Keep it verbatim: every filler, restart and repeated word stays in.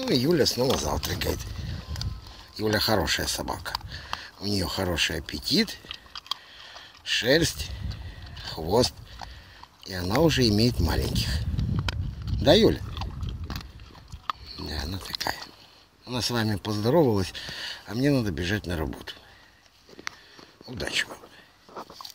Ну и Юля снова завтракает. Юля хорошая собака. У нее хороший аппетит, шерсть, хвост. И она уже имеет маленьких. Да, Юля? Да, она такая. Она с вами поздоровалась, а мне надо бежать на работу. Удачи вам.